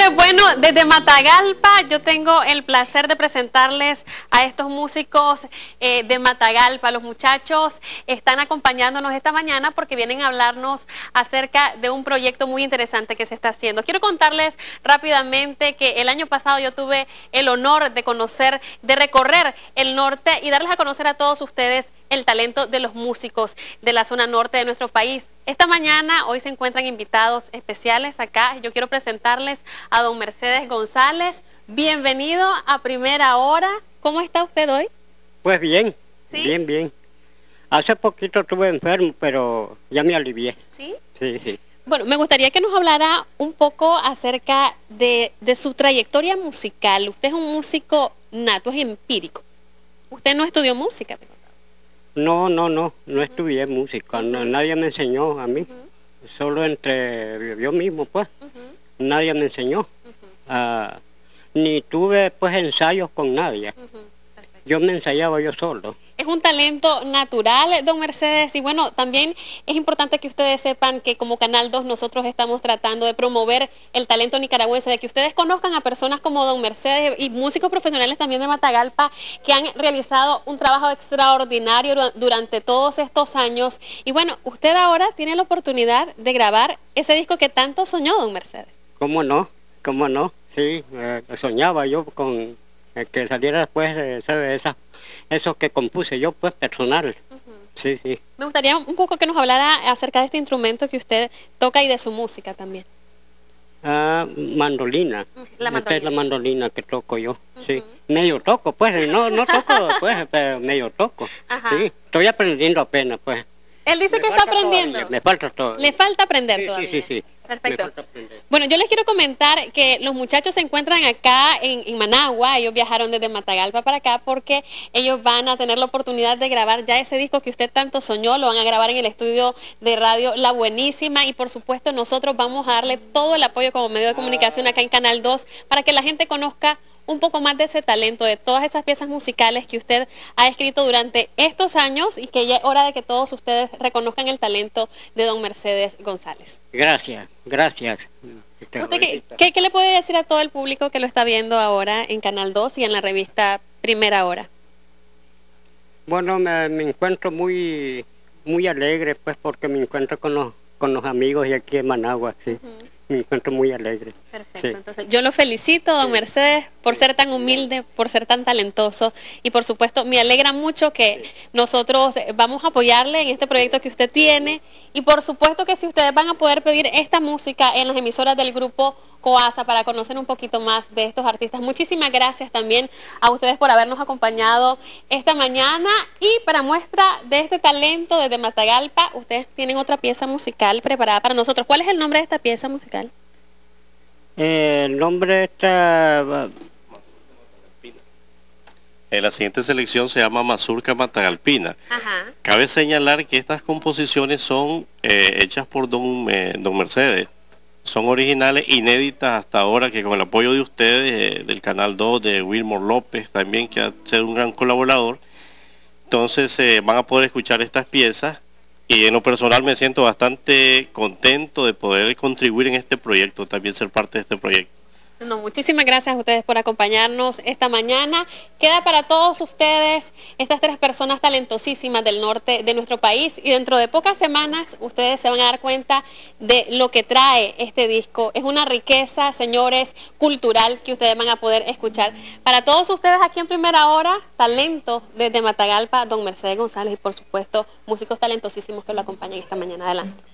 señores, bueno, desde Matagalpa yo tengo el placer de presentarles a estos músicos de Matagalpa. Los muchachos están acompañándonos esta mañana porque vienen a hablarnos acerca de un proyecto muy interesante que se está haciendo. Quiero contarles rápidamente que el año pasado yo tuve el honor de conocer, de recorrer el norte y darles a conocer a todos ustedes el talento de los músicos de la zona norte de nuestro país. Esta mañana, hoy se encuentran invitados especiales acá. Yo quiero presentarles a don Mercedes González. Bienvenido a Primera Hora. ¿Cómo está usted hoy? Pues bien, ¿Sí? bien. Hace poquito estuve enfermo, pero ya me alivié. ¿Sí? Sí. Bueno, me gustaría que nos hablara un poco acerca de su trayectoria musical. Usted es un músico nato, es empírico. Usted no estudió música. No estudié música, nadie me enseñó a mí, solo entre yo mismo, pues, nadie me enseñó, ni tuve pues ensayos con nadie, yo me ensayaba yo solo. Es un talento natural, don Mercedes, y bueno, también es importante que ustedes sepan que como Canal 2 nosotros estamos tratando de promover el talento nicaragüense, de que ustedes conozcan a personas como don Mercedes y músicos profesionales también de Matagalpa que han realizado un trabajo extraordinario durante todos estos años. Y bueno, usted ahora tiene la oportunidad de grabar ese disco que tanto soñó, don Mercedes. ¿Cómo no? Sí, soñaba yo con que saliera después, ¿sabe? Esos que compuse yo, pues, personal. Sí. Me gustaría un poco que nos hablara acerca de este instrumento que usted toca y de su música también. Mandolina. La mandolina. Esta es la mandolina que toco yo, sí. Medio toco, pues, no toco, pues, pero medio toco. Sí, estoy aprendiendo apenas, pues. Él dice que está aprendiendo. Todavía, me falta todo. Le falta aprender todavía. Sí. Perfecto. Bueno, yo les quiero comentar que los muchachos se encuentran acá en Managua. Ellos viajaron desde Matagalpa para acá porque ellos van a tener la oportunidad de grabar ya ese disco que usted tanto soñó. Lo van a grabar en el estudio de radio La Buenísima y por supuesto nosotros vamos a darle todo el apoyo como medio de comunicación acá en Canal 2 para que la gente conozca un poco más de ese talento, de todas esas piezas musicales que usted ha escrito durante estos años y que ya es hora de que todos ustedes reconozcan el talento de don Mercedes González. Gracias. ¿Usted qué le puede decir a todo el público que lo está viendo ahora en Canal 2 y en la revista Primera Hora? Bueno, me encuentro muy alegre, pues, porque me encuentro con los amigos de aquí en Managua, sí. Me encuentro muy alegre. Perfecto, sí. Entonces yo lo felicito, don Mercedes, por ser tan humilde, por ser tan talentoso y por supuesto me alegra mucho que nosotros vamos a apoyarle en este proyecto que usted tiene y por supuesto que si ustedes van a poder pedir esta música en las emisoras del grupo Coasa para conocer un poquito más de estos artistas. Muchísimas gracias también a ustedes por habernos acompañado esta mañana y para muestra de este talento desde Matagalpa, ustedes tienen otra pieza musical preparada para nosotros. ¿Cuál es el nombre de esta pieza musical? El nombre de esta... La siguiente selección se llama Mazurca Matagalpina. Cabe señalar que estas composiciones son hechas por don Mercedes. Son originales, inéditas hasta ahora, que con el apoyo de ustedes, del Canal 2, de Wilmor López también, que ha sido un gran colaborador. Entonces van a poder escuchar estas piezas y en lo personal me siento bastante contento de poder contribuir en este proyecto, también ser parte de este proyecto. No, muchísimas gracias a ustedes por acompañarnos esta mañana. Queda para todos ustedes estas tres personas talentosísimas del norte de nuestro país y dentro de pocas semanas ustedes se van a dar cuenta de lo que trae este disco. Es una riqueza, señores, cultural que ustedes van a poder escuchar. Para todos ustedes aquí en Primera Hora, talento desde Matagalpa, don Mercedes González y por supuesto músicos talentosísimos que lo acompañan esta mañana. Adelante.